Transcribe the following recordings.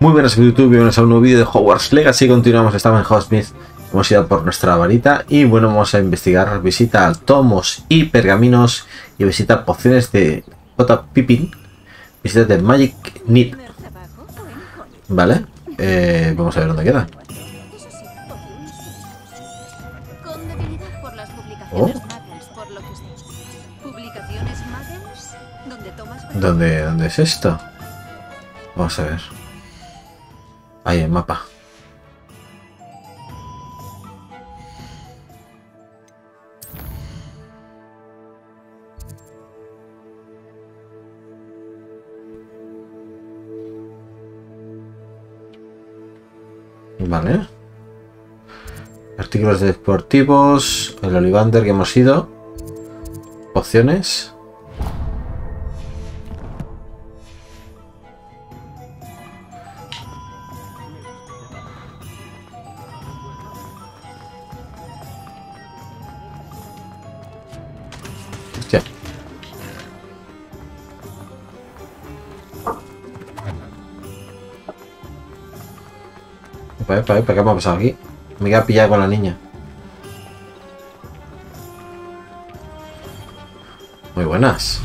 Muy buenas YouTube, bienvenidos a un nuevo vídeo de Hogwarts Legacy. Continuamos, estamos en Hogsmeade, hemos ido por nuestra varita y bueno, vamos a investigar visita a tomos y pergaminos y visita a pociones de J. Pippin, visita de Magic Nip. Vale, vamos a ver dónde queda. Oh. ¿Dónde es esto? Vamos a ver. Ahí el mapa. Vale. Artículos deportivos. El Ollivander que hemos ido. Pociones. ¿Para qué me ha pasado aquí? Me queda pillado con la niña. Muy buenas.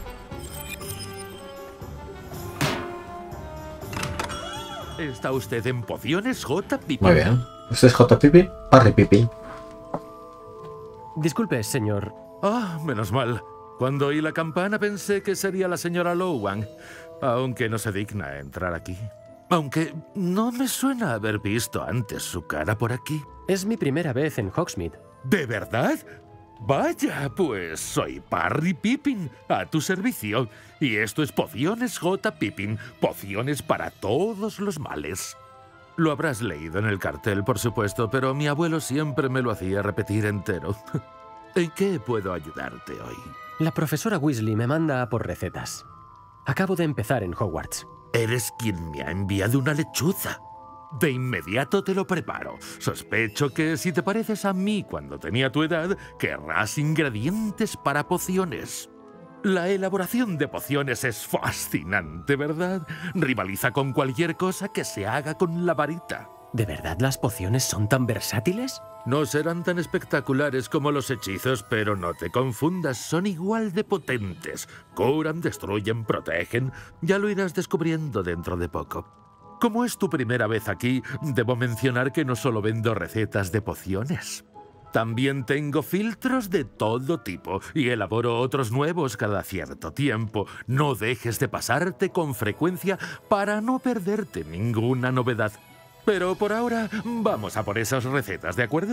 ¿Está usted en pociones, J. Pippin? Muy bien. ¿Usted es J. Pippin? Harry Pippin. Disculpe, señor. Ah, menos mal. Cuando oí la campana pensé que sería la señora Lowan, aunque no se digna entrar aquí. Aunque no me suena haber visto antes su cara por aquí. Es mi primera vez en Hogsmeade. ¿De verdad? Vaya, pues soy Parry Pippin, a tu servicio. Y esto es Pociones J. Pippin, pociones para todos los males. Lo habrás leído en el cartel, por supuesto, pero mi abuelo siempre me lo hacía repetir entero. ¿En qué puedo ayudarte hoy? La profesora Weasley me manda a por recetas. Acabo de empezar en Hogwarts. Eres quien me ha enviado una lechuza. De inmediato te lo preparo. Sospecho que si te pareces a mí cuando tenía tu edad, querrás ingredientes para pociones. La elaboración de pociones es fascinante, ¿verdad? Rivaliza con cualquier cosa que se haga con la varita. ¿De verdad las pociones son tan versátiles? No serán tan espectaculares como los hechizos, pero no te confundas, son igual de potentes. Curan, destruyen, protegen. Ya lo irás descubriendo dentro de poco. Como es tu primera vez aquí, debo mencionar que no solo vendo recetas de pociones. También tengo filtros de todo tipo y elaboro otros nuevos cada cierto tiempo. No dejes de pasarte con frecuencia para no perderte ninguna novedad. Pero por ahora, vamos a por esas recetas, ¿de acuerdo?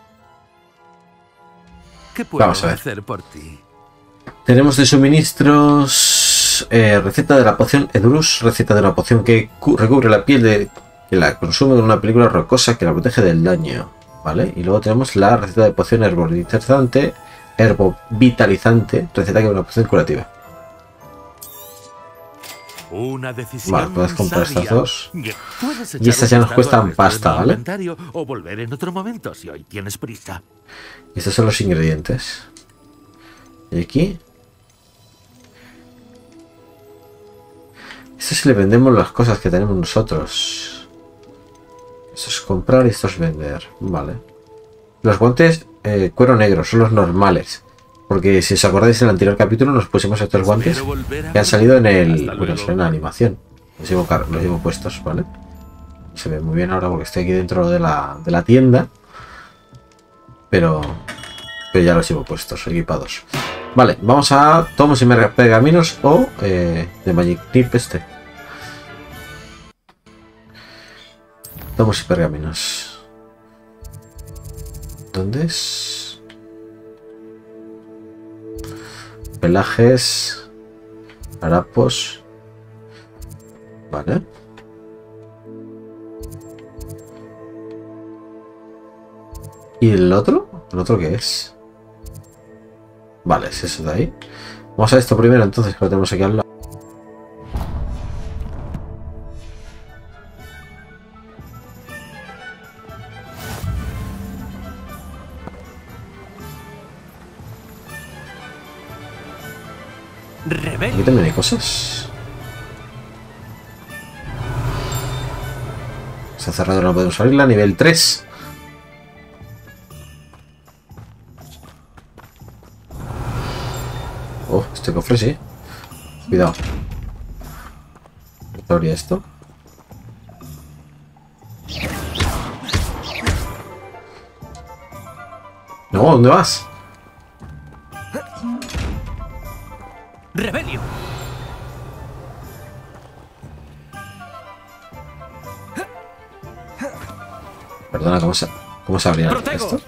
¿Qué puedo hacer por ti? Tenemos de suministros receta de la poción Edurus, receta de una poción que recubre la piel de que la consume con una película rocosa que la protege del daño, ¿vale? Y luego tenemos la receta de poción herbovitalizante, receta que es una poción curativa. Una decisión. Vale, puedes comprar sabia. estas dos. Puedes Y estas ya nos cuestan pasta, ¿vale? Inventario o volver en otro momento si hoy tienes prisa. Y estos son los ingredientes. Y aquí. Esto si le vendemos las cosas que tenemos nosotros. Esto es comprar y esto es vender. Vale. Los guantes cuero negro son los normales. Porque si os acordáis en el anterior capítulo nos pusimos estos guantes que han salido en el. Bueno, en la animación. Los llevo puestos, ¿vale? Se ve muy bien ahora porque estoy aquí dentro de la tienda. Pero ya los llevo puestos, equipados. Vale, vamos a tomos y pergaminos o de Magic Nip este. Tomos y pergaminos. ¿Dónde es? Pelajes, harapos, vale. ¿Y el otro? ¿El otro qué es? Vale, es eso de ahí. Vamos a esto primero entonces, que lo tenemos aquí al lado. Aquí también hay cosas. Esa cerradura no podemos abrirla. Nivel 3. Oh, este cofre sí. Cuidado. Abrir esto. No, ¿dónde vas? ¡Rebelio! Perdona, ¿cómo se abría ¡Protego! esto?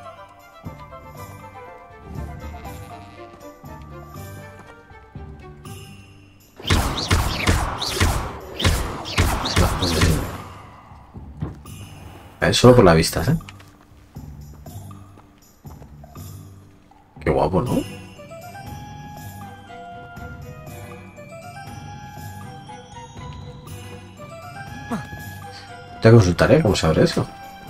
Solo por la vista, ¿eh? Qué guapo, ¿no? Te consultaré cómo se abre eso.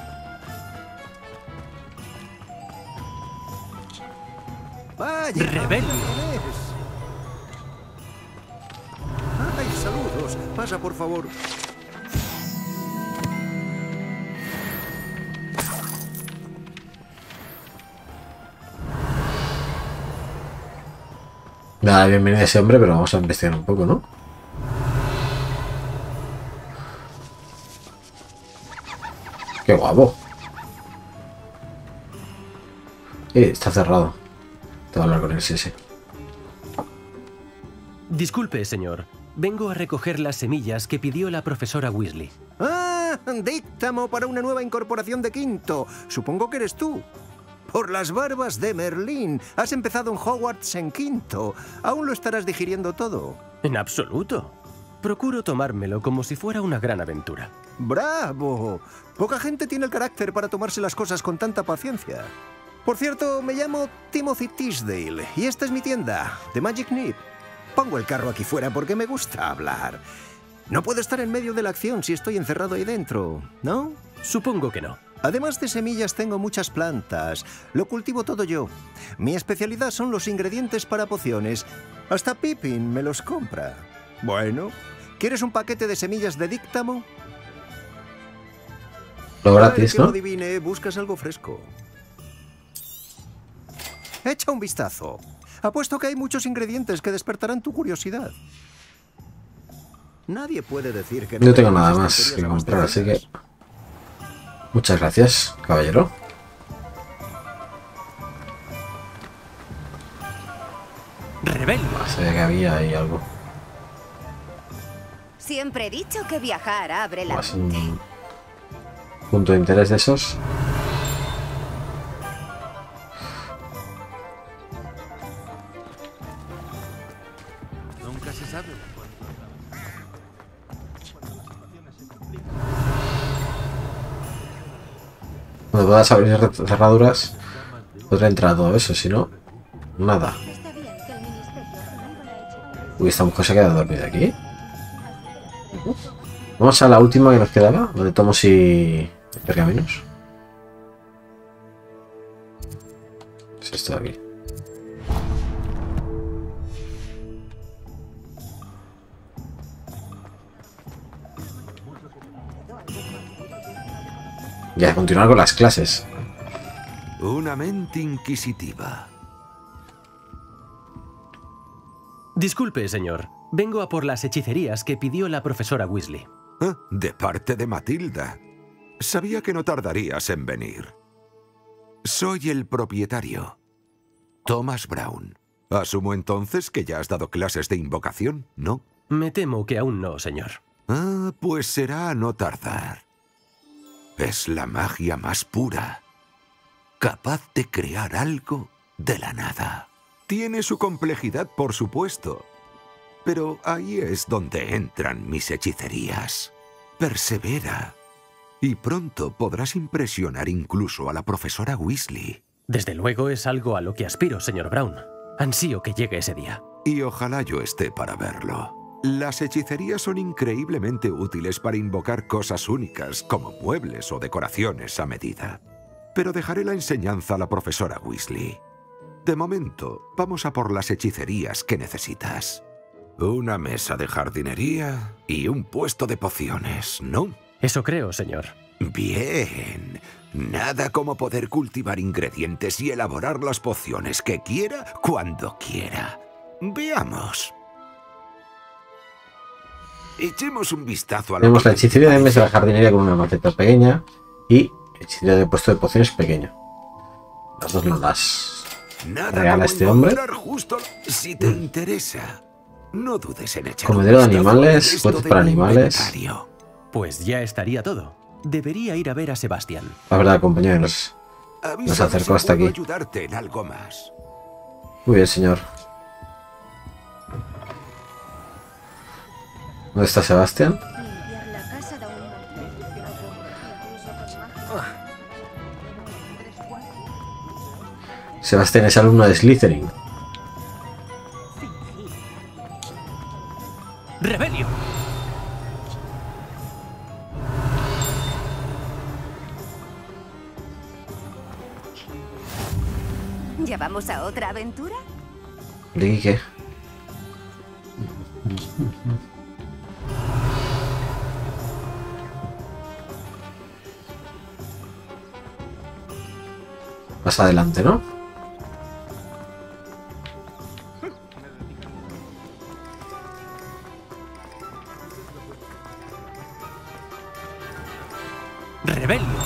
Vaya, ¡Rebelio! ¡Ay, saludos! Pasa, por favor. Nada, bienvenido a ese hombre, pero vamos a investigar un poco, ¿no? ¡Qué guapo! Está cerrado. Te voy a hablar con el SS. Disculpe, señor. Vengo a recoger las semillas que pidió la profesora Weasley. ¡Ah! Díctamo para una nueva incorporación de quinto. Supongo que eres tú. Por las barbas de Merlín. Has empezado en Hogwarts en quinto. Aún lo estarás digiriendo todo. En absoluto. Procuro tomármelo como si fuera una gran aventura. ¡Bravo! Poca gente tiene el carácter para tomarse las cosas con tanta paciencia. Por cierto, me llamo Timothy Tisdale y esta es mi tienda, The Magic Nip. Pongo el carro aquí fuera porque me gusta hablar. No puedo estar en medio de la acción si estoy encerrado ahí dentro, ¿no? Supongo que no. Además de semillas, tengo muchas plantas. Lo cultivo todo yo. Mi especialidad son los ingredientes para pociones. Hasta Pippin me los compra. Bueno, ¿quieres un paquete de semillas de díctamo? Lo gratis, Que ¿no? lo adivine, buscas algo fresco. Echa un vistazo. Apuesto que hay muchos ingredientes que despertarán tu curiosidad. Nadie puede decir que No tengo nada tenemos más que estanterías comprar, así que... abastecidas. Muchas gracias, caballero. ¡Rebelio! Sabía que había ahí algo. Siempre he dicho que viajar abre la Más mente. un punto de interés de esos. Nunca se sabe. Cuando puedas abrir cerraduras, podrá entrar todo eso, si no, nada. Está bien que el ministerio prohíba la hechicería. Uy, esta mujer se ha quedado dormida aquí. Vamos a la última que nos quedaba, donde tomos y pergaminos. Es esto de aquí. Ya, continuar con las clases. Una mente inquisitiva. Disculpe, señor. Vengo a por las hechicerías que pidió la profesora Weasley. Ah, de parte de Matilda. Sabía que no tardarías en venir. Soy el propietario, Thomas Brown. Asumo entonces que ya has dado clases de invocación, ¿no? Me temo que aún no, señor. Ah, pues será a no tardar. Es la magia más pura, capaz de crear algo de la nada. Tiene su complejidad, por supuesto, pero ahí es donde entran mis hechicerías. Persevera, y pronto podrás impresionar incluso a la profesora Weasley. Desde luego es algo a lo que aspiro, señor Brown. Ansío que llegue ese día. Y ojalá yo esté para verlo. Las hechicerías son increíblemente útiles para invocar cosas únicas, como muebles o decoraciones a medida. Pero dejaré la enseñanza a la profesora Weasley. De momento, vamos a por las hechicerías que necesitas. Una mesa de jardinería y un puesto de pociones, ¿no? Eso creo, señor. Bien. Nada como poder cultivar ingredientes y elaborar las pociones que quiera cuando quiera. Veamos. Echemos un vistazo a lo Tenemos que la hechicería de mesa de jardinería con una maceta pequeña y hechicería de puesto de pociones pequeño. Las dos nos las Nada regala como este hombre. encontrar justo si te interesa. No dudes en echar Comedero de un vistazo animales, al resto juguetes de para mi animales. inventario. Pues ya estaría todo. Debería ir a ver a Sebastián. La verdad, compañeros. Avísame acercó si hasta puedo aquí. ayudarte en algo más. Muy bien, señor. ¿Dónde está Sebastián? Limpiar la casa da un mal tiempo. Incluso con magia. Sebastián es alumno de Slytherin. ¡Rebelio! ¿Ya vamos a otra aventura? ¿Y qué? Más adelante, ¿no? ¡Rebelio!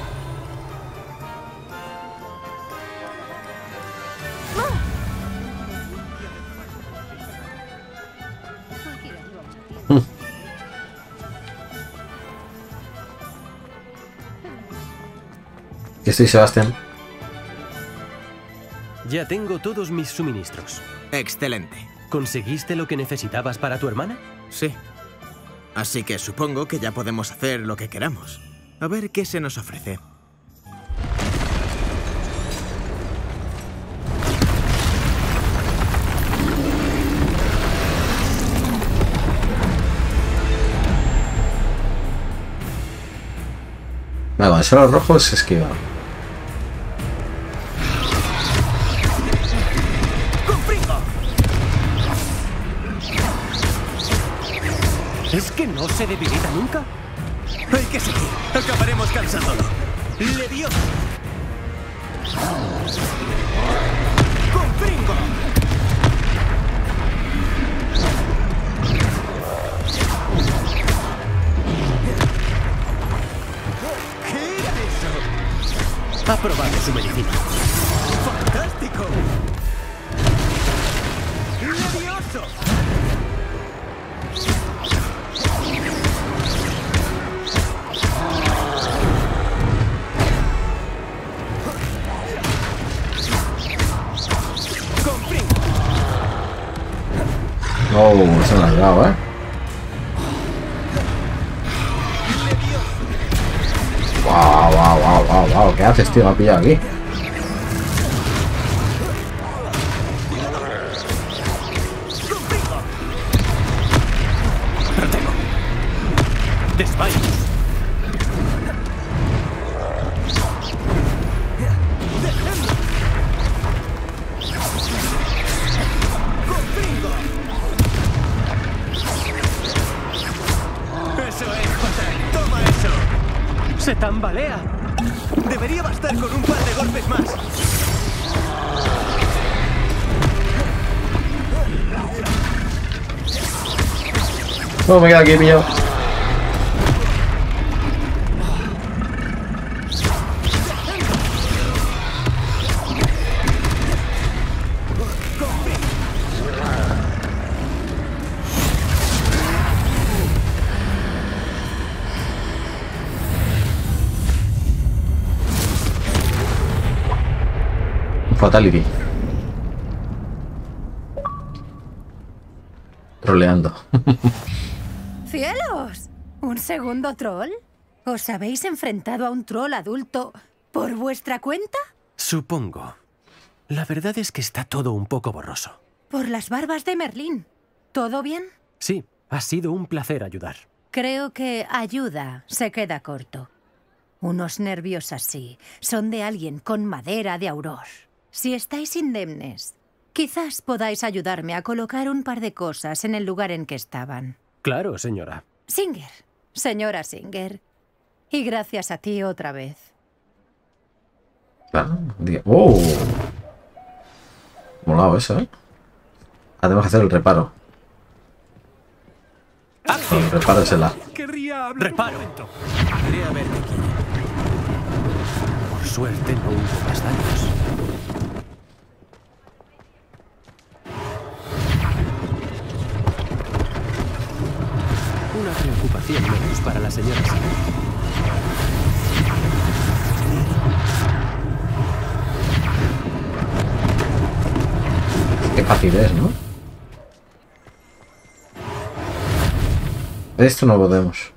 Cualquiera lleva mucho tiempo. Aquí estoy, Sebastián. Ya tengo todos mis suministros. Excelente. ¿Conseguiste lo que necesitabas para tu hermana? Sí. Así que supongo que ya podemos hacer lo que queramos. A ver qué se nos ofrece. Vale, cuando son los rojos se esquiva. ¿Es que no se debilita nunca? Hay que seguir. Acabaremos cansándolo. ¡Levioso! ¡Compringo! ¿Qué era eso? Ha probado su medicina. ¡Fantástico! ¡Levioso! Oh, se me ha dado, ¿eh? Wow, wow, wow, wow, wow. ¿Qué haces, tío? Me ha pillado aquí. Protego. Desmayo. ¡Eso es, Potter! ¡Toma eso! ¡Se tambalea! Debería bastar con un par de golpes más. No, me queda aquí pillado. Fatality. Troleando. ¡Cielos! ¿Un segundo troll? ¿Os habéis enfrentado a un troll adulto por vuestra cuenta? Supongo. La verdad es que está todo un poco borroso. Por las barbas de Merlín. ¿Todo bien? Sí, ha sido un placer ayudar. Creo que ayuda se queda corto. Unos nervios así son de alguien con madera de auror. Si estáis indemnes, quizás podáis ayudarme a colocar un par de cosas en el lugar en que estaban. Claro, señora. Singer, señora Singer. Y gracias a ti otra vez. Claro. ¡Oh! Molado eso, ¿eh? Ah, tenemos que hacer el reparo. Bueno, el reparo es el A. ¡Reparo! Quería ver qué quiere. Por suerte no hubo más daños. Una preocupación menos para la señora Singer. Qué fácil es, ¿no? Esto no podemos.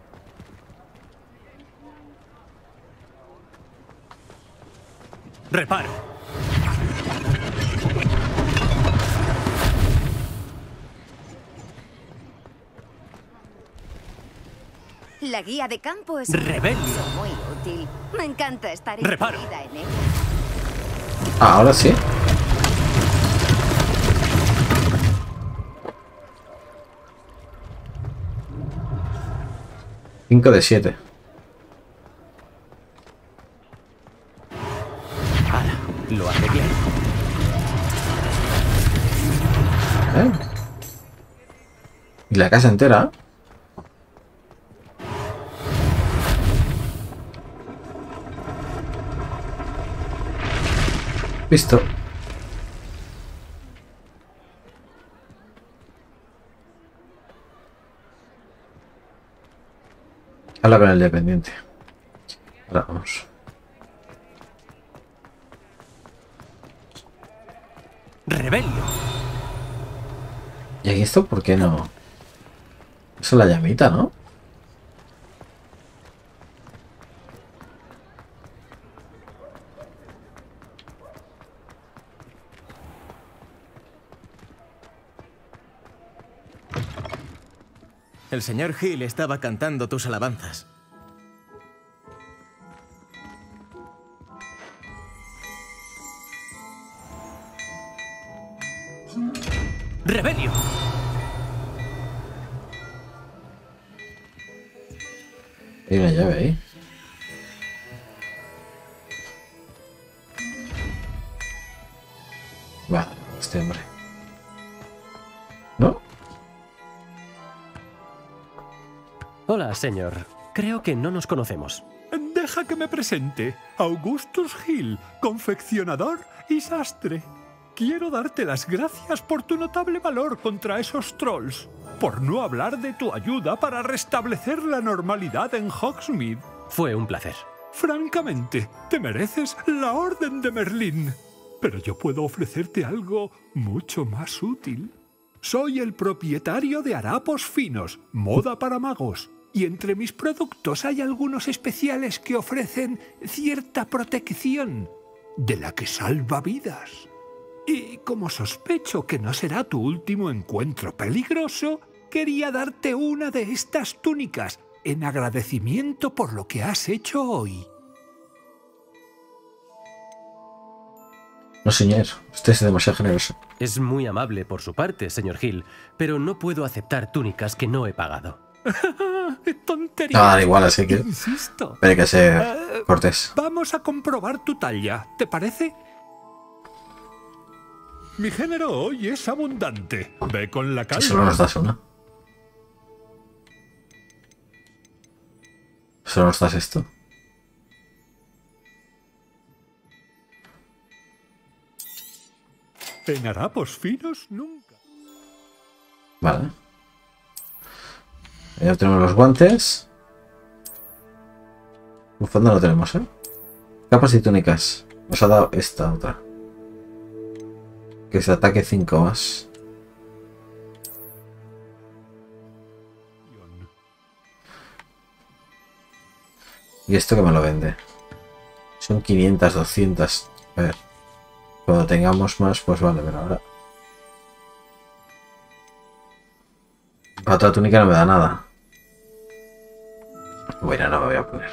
¡Reparo! La guía de campo es ¡Rebelio! muy útil. Me encanta estar Reparo. incluida en ella. Ah, ahora sí. Cinco de 7. ¡Hala! Lo arreglé. ¿Y la casa entera? Listo. Habla con el dependiente. Ahora vamos. ¡Rebelio! ¿Y aquí esto por qué no? Eso es la llamita, ¿no? El señor Hill estaba cantando tus alabanzas. ¡Rebelio! Hay una llave ahí. Va, este hombre. ¿No? Hola, señor. Creo que no nos conocemos. Deja que me presente. Augustus Hill, confeccionador y sastre. Quiero darte las gracias por tu notable valor contra esos trolls, por no hablar de tu ayuda para restablecer la normalidad en Hogsmeade. Fue un placer. Francamente, te mereces la Orden de Merlín. Pero yo puedo ofrecerte algo mucho más útil. Soy el propietario de Harapos Finos, moda para magos. Y entre mis productos hay algunos especiales que ofrecen cierta protección, de la que salva vidas. Y como sospecho que no será tu último encuentro peligroso, quería darte una de estas túnicas en agradecimiento por lo que has hecho hoy. No, señor. Usted es demasiado generoso. Es muy amable por su parte, señor Hill, pero no puedo aceptar túnicas que no he pagado. ¡Tontería! Ah, da igual, así que... Insisto. Hay que ser cortés. Vamos a comprobar tu talla, ¿te parece? Mi género hoy es abundante. Ve con la Si calma. solo nos das una. Solo nos das esto. En harapos finos nunca. Vale. Ya tenemos los guantes. Bufanda no tenemos, ¿eh? Capas y túnicas. Nos ha dado esta otra. Que se ataque 5 más. Y esto que me lo vende. Son 500, 200. A ver. Cuando tengamos más, pues vale, pero ahora. La otra túnica no me da nada. Bueno, no me voy a poner.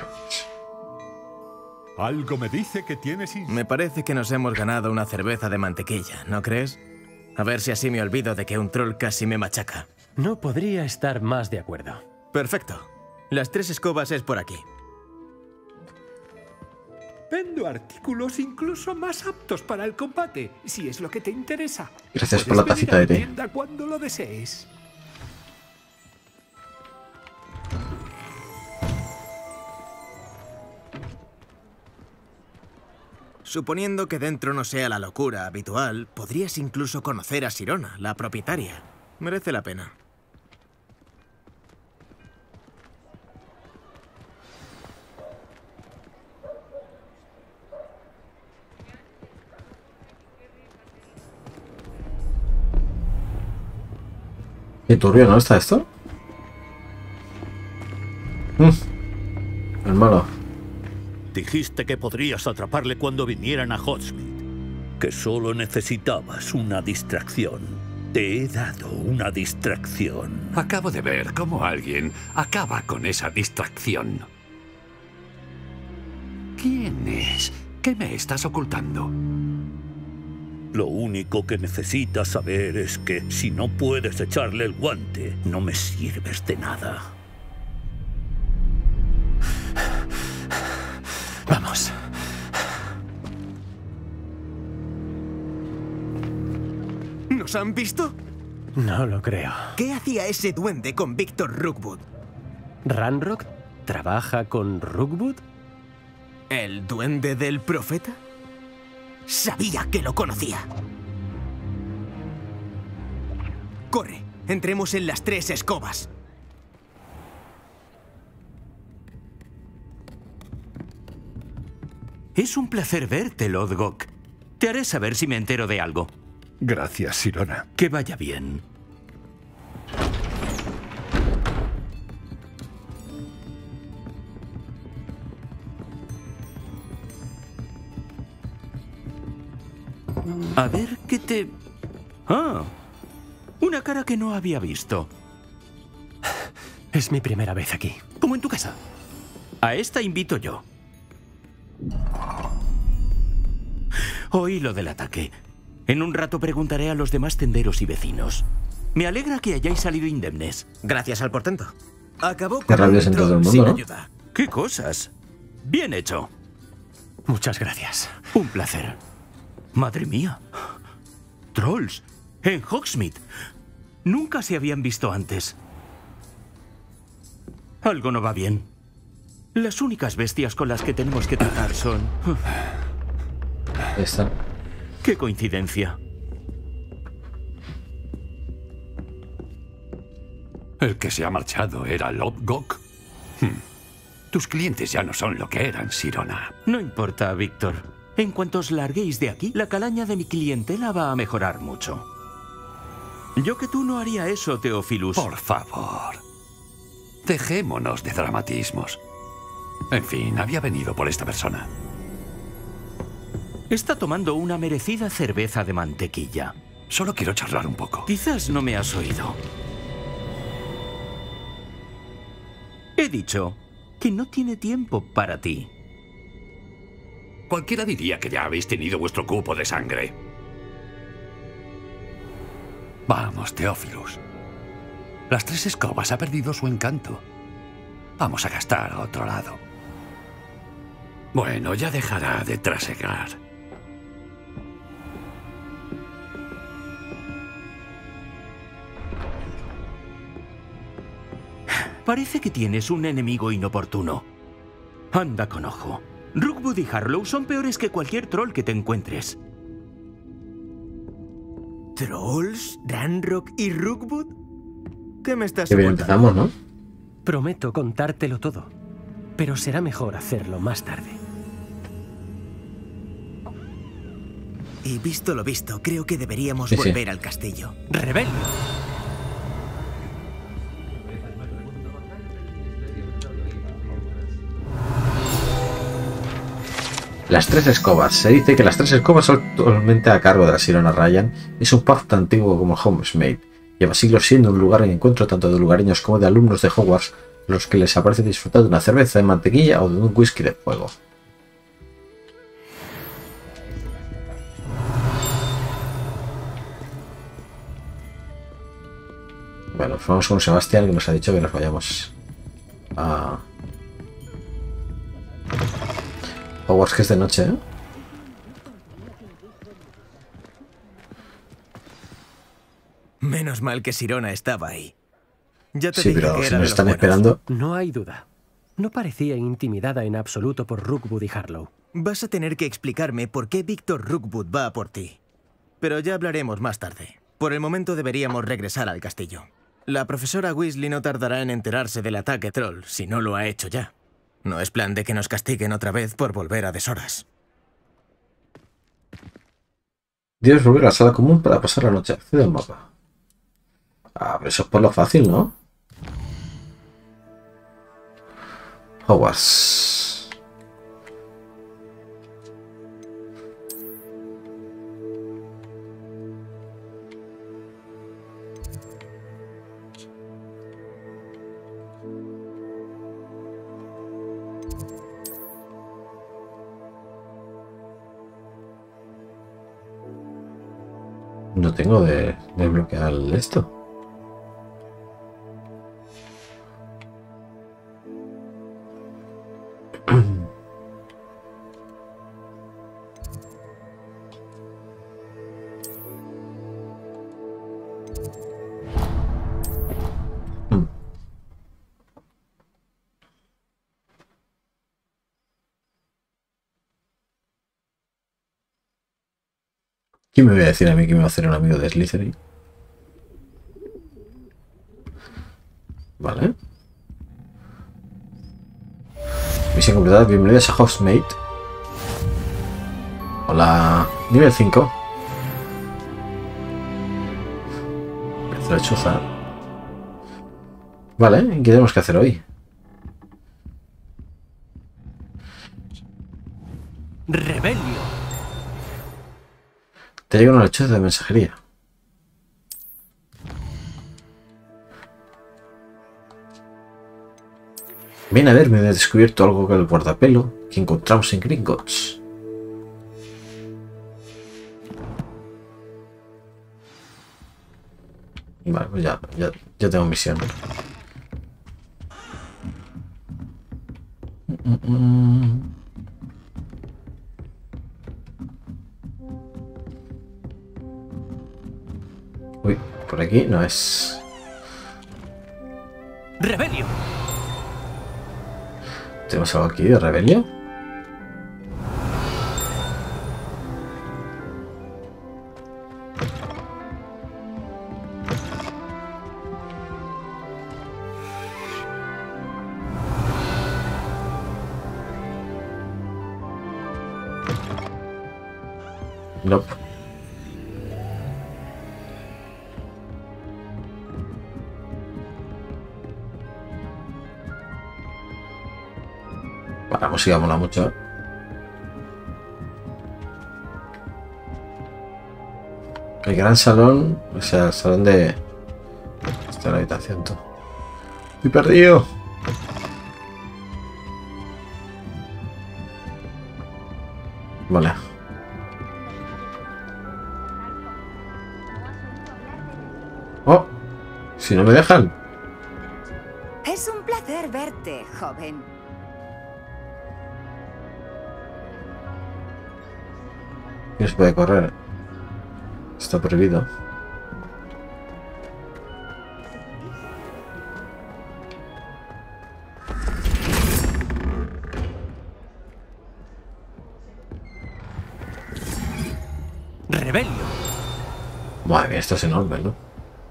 Algo me dice que tienes... Me parece que nos hemos ganado una cerveza de mantequilla, ¿no crees? A ver si así me olvido de que un troll casi me machaca. No podría estar más de acuerdo. Perfecto. Las 3 escobas es por aquí. Vendo artículos incluso más aptos para el combate, si es lo que te interesa. Gracias por la Puedes tacita de venir a té. mi tienda cuando lo desees. Suponiendo que dentro no sea la locura habitual, podrías incluso conocer a Sirona, la propietaria. Merece la pena. Qué turbio, ¿no está esto? El malo. Dijiste que podrías atraparle cuando vinieran a Hogsmeade. Que solo necesitabas una distracción. Te he dado una distracción. Acabo de ver cómo alguien acaba con esa distracción. ¿Quién es? ¿Qué me estás ocultando? Lo único que necesitas saber es que si no puedes echarle el guante, no me sirves de nada. Vamos. ¿Nos han visto? No lo creo. ¿Qué hacía ese duende con Victor Rookwood? ¿Ranrock trabaja con Rookwood? ¿El duende del profeta? Sabía que lo conocía. Corre, entremos en las 3 escobas. Es un placer verte, Lodgok. Te haré saber si me entero de algo. Gracias, Sirona. Que vaya bien. A ver qué te... Ah, una cara que no había visto. Es mi primera vez aquí. Como en tu casa. A esta invito yo. Oí lo del ataque. En un rato preguntaré a los demás tenderos y vecinos. Me alegra que hayáis salido indemnes. Gracias al portento. Acabó Qué con rabias en todo el mundo, ¿no? ayuda. ¿Qué cosas? Bien hecho. Muchas gracias. Un placer. Madre mía. Trolls. En Hogsmeade. Nunca se habían visto antes. Algo no va bien. Las únicas bestias con las que tenemos que tratar son... Ahí está. ¡Qué coincidencia! El que se ha marchado era Lodgok. Tus clientes ya no son lo que eran, Sirona. No importa, Víctor. En cuanto os larguéis de aquí, la calaña de mi clientela va a mejorar mucho. Yo que tú no haría eso, Teófilus. Por favor. Dejémonos de dramatismos. En fin, había venido por esta persona. Está tomando una merecida cerveza de mantequilla. Solo quiero charlar un poco. Quizás no me has oído. He dicho que no tiene tiempo para ti. Cualquiera diría que ya habéis tenido vuestro cupo de sangre. Vamos, Teófilus. Las 3 escobas ha perdido su encanto. Vamos a gastar a otro lado. Bueno, ya dejará de trasegar. Parece que tienes un enemigo inoportuno. Anda con ojo. Rookwood y Harlow son peores que cualquier troll que te encuentres. ¿Trolls? ¿Ranrock y Rookwood? ¿Qué me estás Qué bien ocultando? empezamos, ¿no? Prometo contártelo todo, pero será mejor hacerlo más tarde. Y visto lo visto, creo que deberíamos Sí. volver al castillo. ¡Rebelde! Las 3 escobas. Se dice que las 3 escobas son actualmente a cargo de la Sirona Ryan. Es un pub tan antiguo como Hogsmeade. Lleva siglos siendo un lugar de encuentro tanto de lugareños como de alumnos de Hogwarts, a los que les aparece disfrutar de una cerveza de mantequilla o de un whisky de fuego. Bueno, pues vamos con Sebastián, que nos ha dicho que nos vayamos. a Hogwarts, que es de noche, ¿eh? Menos mal que Sirona estaba ahí. Ya te Sí, dije pero que si era nos de los están buenos. esperando. No hay duda. No parecía intimidada en absoluto por Rookwood y Harlow. Vas a tener que explicarme por qué Víctor Rookwood va a por ti. Pero ya hablaremos más tarde. Por el momento deberíamos regresar al castillo. La profesora Weasley no tardará en enterarse del ataque troll, si no lo ha hecho ya. No es plan de que nos castiguen otra vez por volver a deshoras. Debes volver a la sala común para pasar la noche. Accede al mapa. Ah, pero eso es por lo fácil, ¿no? Hogwarts. No tengo de bloquear esto. ¿Quién me voy a decir a mí que me va a hacer un amigo de Slytherin? Vale. Misión completada. Bienvenidos a Hogsmeade. Hola. Nivel 5. Empezó la chuza. Vale. ¿Y qué tenemos que hacer hoy? ¡Rebelio! Te llega una lechuza de mensajería. Ven a verme, he descubierto algo con el guardapelo que encontramos en Gringotts. Vale, pues ya tengo misión. Uy, por aquí no es. ¡Rebelio! ¿Tenemos algo aquí de rebelio? No. La música mola mucho. El gran salón, o sea, el salón de... Está en la habitación, tú. ¡Estoy perdido! Vale. ¡Oh! Si no me dejan. Es un placer verte, joven. No se puede correr. Está prohibido. ¡Rebelio! Madre mía, esto es enorme, ¿no?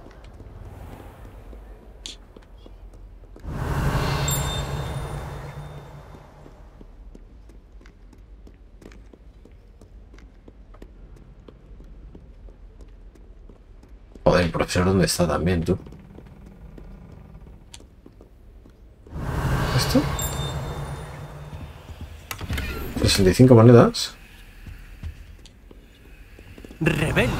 Joder, el profesor, ¿dónde está también, tú? ¿Esto? 65 monedas. ¡Rebelio!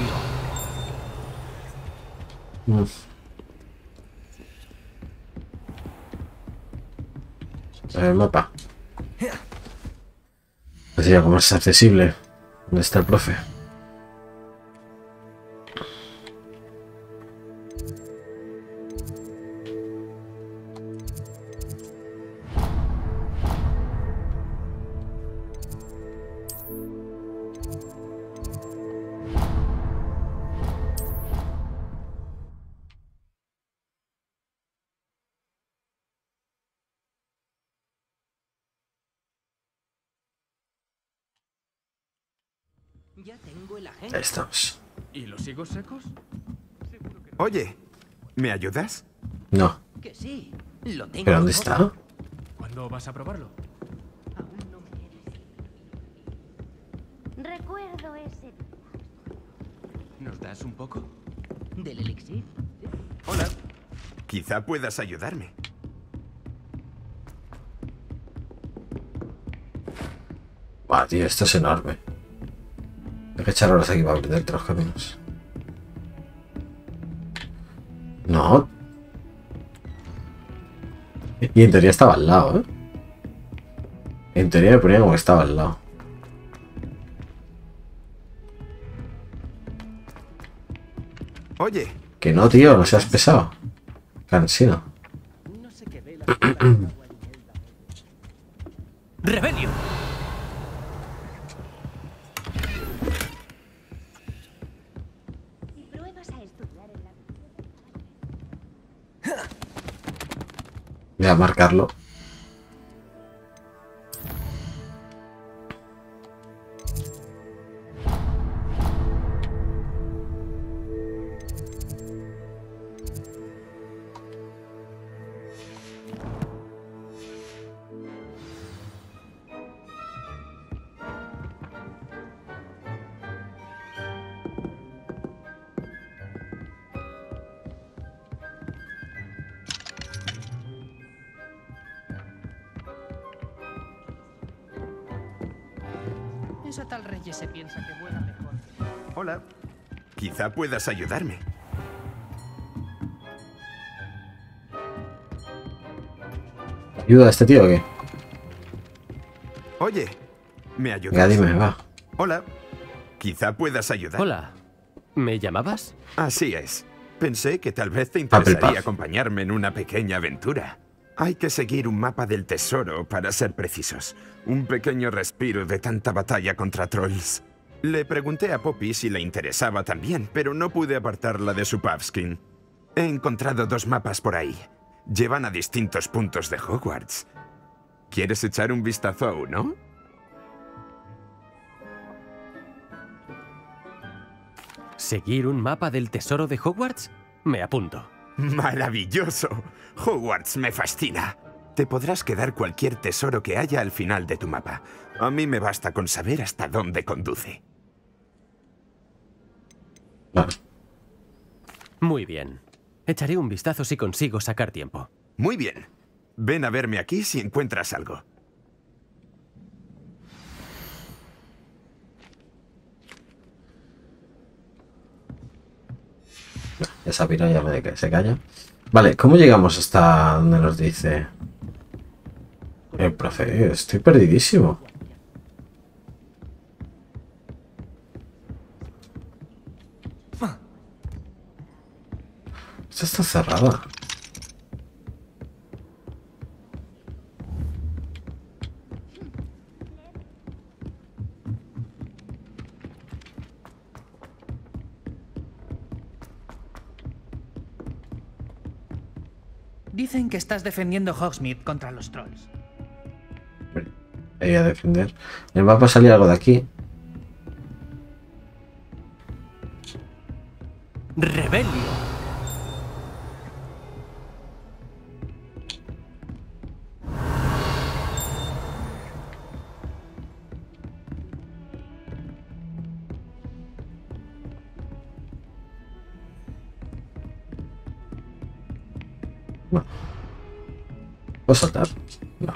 El mapa. Decía, como es accesible. ¿Dónde está el profe? Ya tengo el Ahí estamos. ¿Y los higos secos? Oye, ¿me ayudas? No. Que sí. Lo tengo. ¿Pero dónde está? ¿Cuándo vas a probarlo? Recuerdo ese. ¿Nos das un poco? ¿Del elixir? Hola. Quizá puedas ayudarme. Buah, tío, esto es enorme. Hay que echar horas aquí para aprender los caminos. No. Y en teoría estaba al lado, ¿eh? En teoría me ponía como que estaba al lado. Oye. Que no, tío, no seas pesado. Cansino. ¡Rebelio! Si pruebas a estudiar en la... Voy a marcarlo. Esa tal Reyes se piensa que vuela mejor. Hola. Quizá puedas ayudarme. ¿Ayuda a este tío o qué? Oye, ¿me ayudas? Ya dime, va. Hola. Quizá puedas ayudar. Hola. ¿Me llamabas? Así es. Pensé que tal vez te Puff. interesaría acompañarme en una pequeña aventura. Hay que seguir un mapa del tesoro para ser precisos. Un pequeño respiro de tanta batalla contra trolls. Le pregunté a Poppy si le interesaba también, pero no pude apartarla de su Puffskin. He encontrado 2 mapas por ahí. Llevan a distintos puntos de Hogwarts. ¿Quieres echar un vistazo a uno? ¿Seguir un mapa del tesoro de Hogwarts? Me apunto. ¡Maravilloso! Hogwarts me fascina. Te podrás quedar cualquier tesoro que haya al final de tu mapa. A mí me basta con saber hasta dónde conduce. Muy bien. Echaré un vistazo si consigo sacar tiempo. Muy bien. Ven a verme aquí si encuentras algo. Esa pira ya me se calla. Vale, ¿cómo llegamos hasta donde nos dice? Profe, estoy perdidísimo. Esta está cerrada. Dicen que estás defendiendo Hogsmeade contra los trolls. Voy a defender. Me va a salir algo de aquí. ¡Rebelio! No. ¿Puedo saltar? No.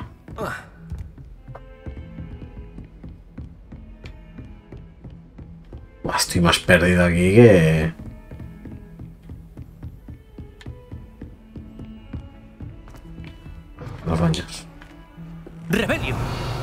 Buah, estoy más perdido aquí que... los baños. ¡Rebelio!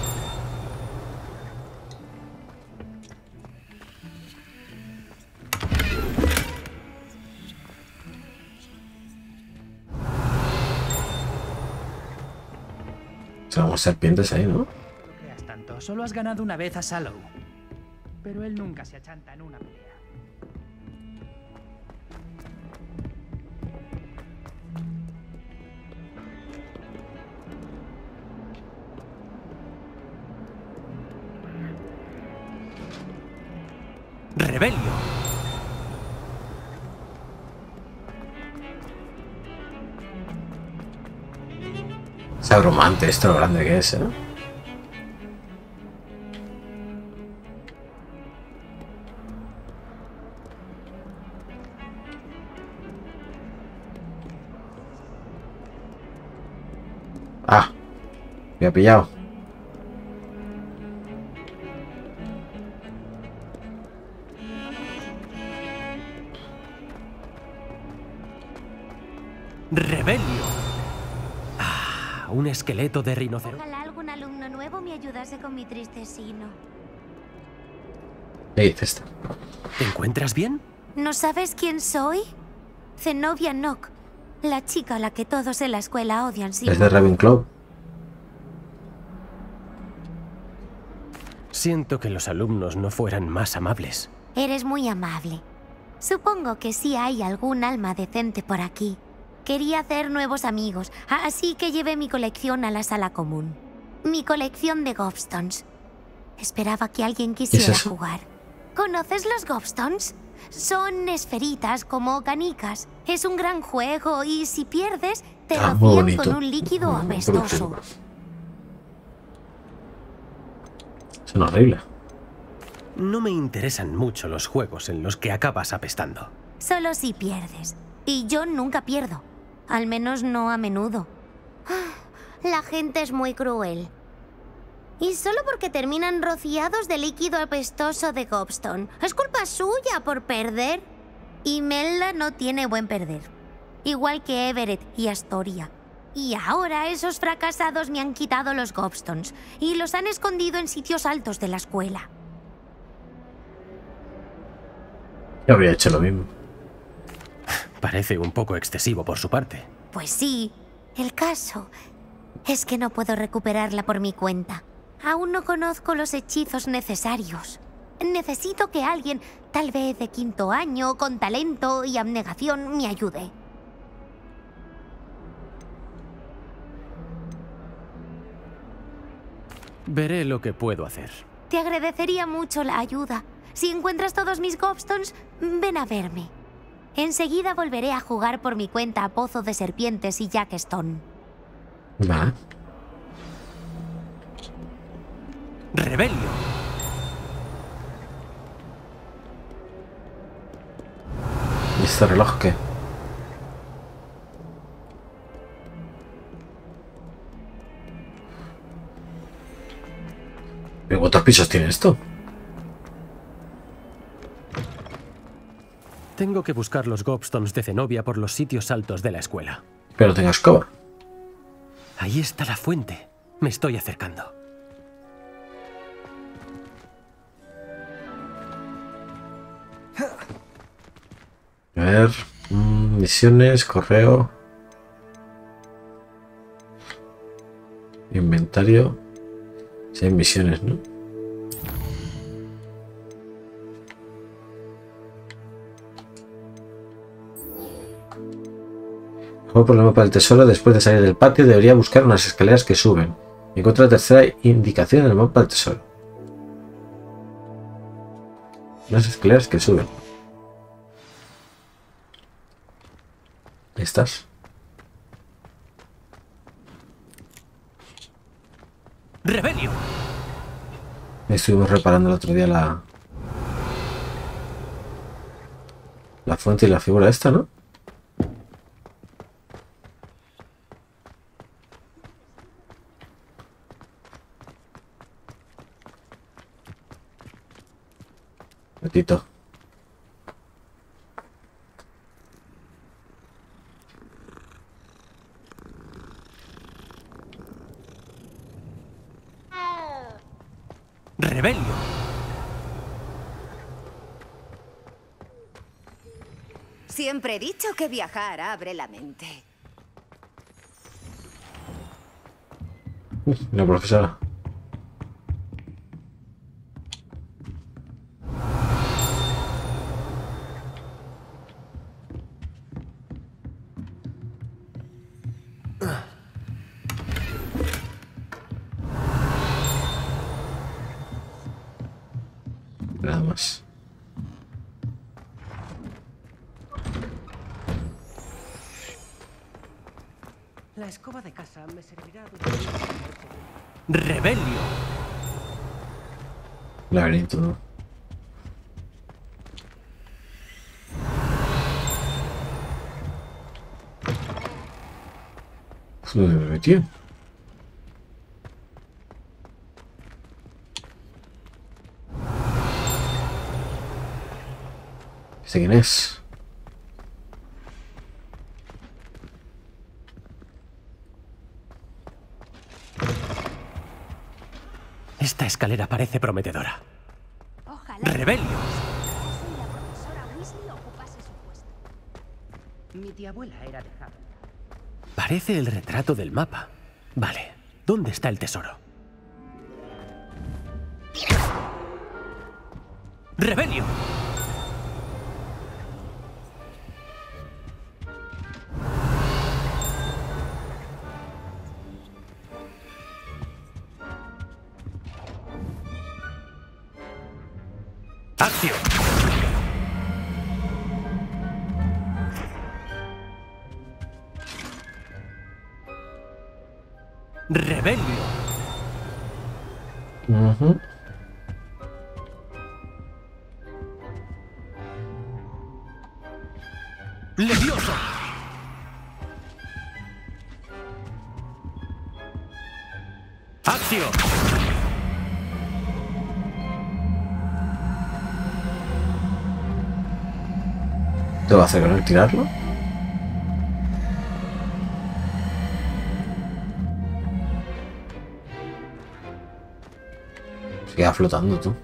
Somos serpientes ahí, ¿no? No creas tanto, solo has ganado una vez a Sallow. Pero él nunca se achanta en una pelea. ¡Rebelio! Es abrumante esto, lo grande que es, ¿eh? Ah, me ha pillado. ¡Rebelio! Ah, un esqueleto de rinoceronte. Ojalá algún alumno nuevo me ayudase con mi triste sino. ¿Qué dices esto? ¿Te encuentras bien? ¿No sabes quién soy? Zenobia Nock, la chica a la que todos en la escuela odian. Es de Ravenclaw. Siento que los alumnos no fueran más amables. Eres muy amable. Supongo que sí hay algún alma decente por aquí. Quería hacer nuevos amigos, así que llevé mi colección a la sala común. Mi colección de Gobstones. Esperaba que alguien quisiera jugar. ¿Conoces los Gobstones? Son esferitas como canicas. Es un gran juego y si pierdes, te rocían con un líquido apestoso. Son horribles. No me interesan mucho los juegos en los que acabas apestando. Solo si pierdes. Y yo nunca pierdo. Al menos no a menudo. La gente es muy cruel. Y solo porque terminan rociados de líquido apestoso de Gobstone. Es culpa suya por perder. Y Melda no tiene buen perder. Igual que Everett y Astoria. Y ahora esos fracasados me han quitado los Gobstones. Y los han escondido en sitios altos de la escuela. Yo habría hecho lo mismo. Parece un poco excesivo por su parte. Pues sí. El caso es que no puedo recuperarla por mi cuenta. Aún no conozco los hechizos necesarios. Necesito que alguien, tal vez de 5º año, con talento y abnegación, me ayude. Veré lo que puedo hacer. Te agradecería mucho la ayuda. Si encuentras todos mis Gobstones, ven a verme. Enseguida volveré a jugar por mi cuenta a Pozo de Serpientes y Jack Stone. Va. ¡Rebelio! ¿Y este reloj qué? ¿Pero cuántos pisos tiene esto? Tengo que buscar los Gobstones de Zenobia por los sitios altos de la escuela. Pero tengo escoba. Ahí está la fuente. Me estoy acercando. A ver... misiones, correo... inventario... Si hay misiones, ¿no? Juego por el mapa del tesoro. Después de salir del patio debería buscar unas escaleras que suben. Encuentro la tercera indicación en el mapa del tesoro. Unas escaleras que suben. Ahí estás. ¡Rebelio! Estuvimos reparando el otro día la fuente y la figura esta, ¿no? Petito. ¡Rebelio! Siempre he dicho que viajar abre la mente. La profesora. Nada más. escoba de casa me servirá ¡Rebelio! Laberinto, ¿no? ¿Dónde me metí? ¿Este quién es? Esta escalera parece prometedora. Ojalá. ¡Rebelio! Si la profesora Weasley ocupase su puesto. Mi tía abuela era de Hufflepuff. Parece el retrato del mapa. Vale, ¿dónde está el tesoro? ¡Rebelio! ¡Acción! ¡Rebelio! ¡Levioso! ¡Acción! ¿Te va a hacer con el tirarlo? Se queda flotando tú.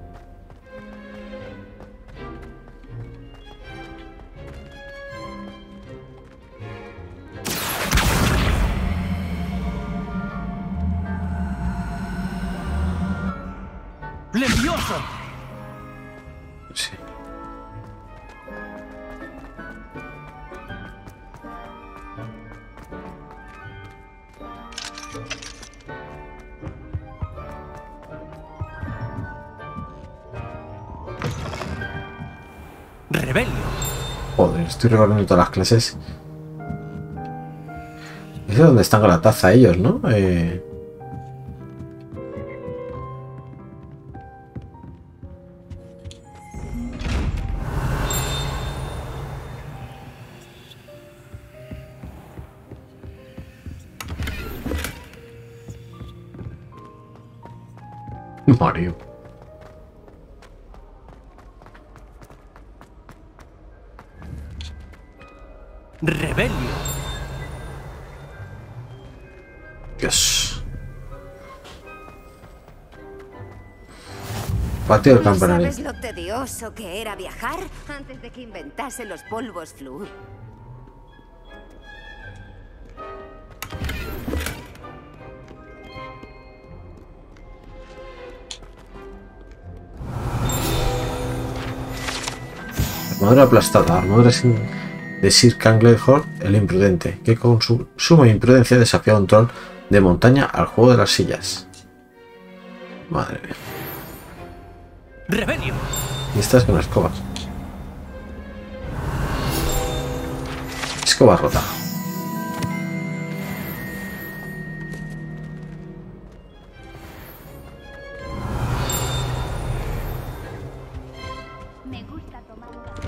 ¡Levioso! Sí. ¡Rebelio! Joder, estoy recordando todas las clases. Es donde están con la taza ellos, ¿no? Mario. ¡Rebelio! Dios. Patio del ¿No campanario. sabes lo tedioso que era viajar antes de que inventase los polvos Floo? Armadura aplastada. Armadura de Sir Canglehorn, el imprudente, que con su suma imprudencia desafió a un troll de montaña al juego de las sillas. Madre mía. ¡Rebelio! Y esta es con escobas. Escoba rota. Me gusta tomar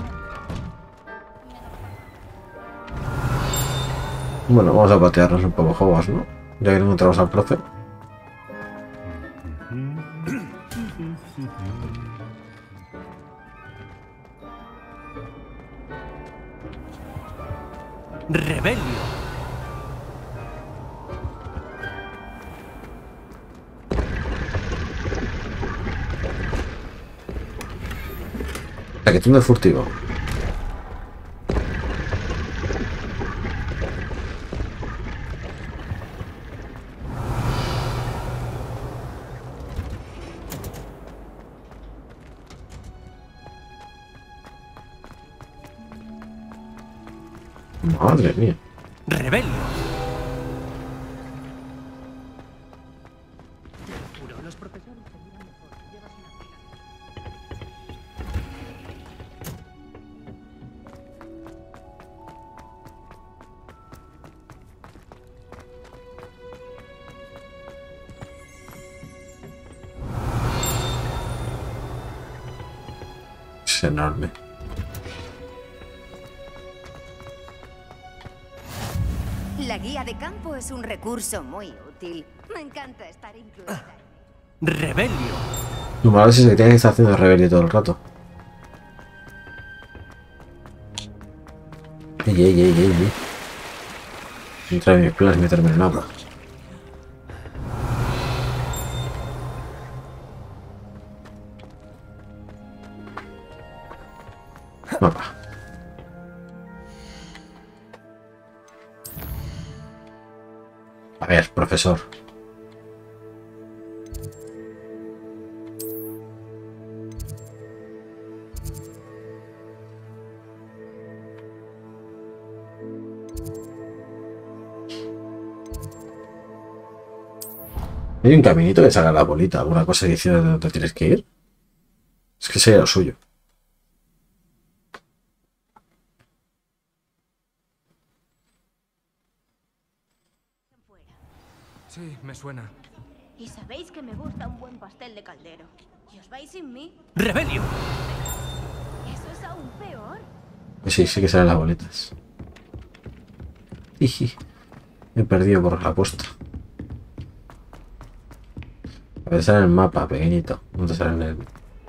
Bueno, vamos a patearnos un poco juegos, ¿no? Ya que no encontramos al profe. ¡Rebelio! Paquetón de furtivo. Madre mía. ¡Rebelio! Los profesores te miran mejor si llevas una fila. enorme. La guía de campo es un recurso muy útil. Me encanta estar incluida. ¡Rebelio! Lo malo es que tiene que estar haciendo rebelio todo el rato. Ey. Entrar en mis planes, meterme en el mapa. Mapa. A ver, profesor. ¿Hay un caminito que salga la bolita? ¿Alguna cosa que dice de dónde tienes que ir? Es que sería lo suyo. Sí, me suena. Y sabéis que me gusta un buen pastel de caldero. ¿Y os vais sin mí? ¡Rebelio! Eso es aún peor. Sí, sí que salen las bolitas. Jiji. Me he perdido por la apuesta. A ver, sale en el mapa, pequeñito. No te sale en el...